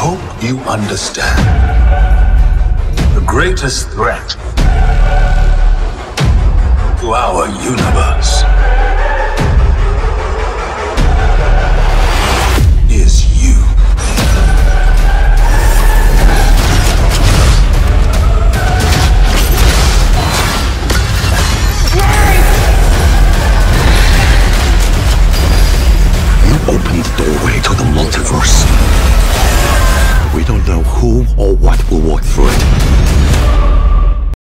hope you understand. The greatest threat to our universe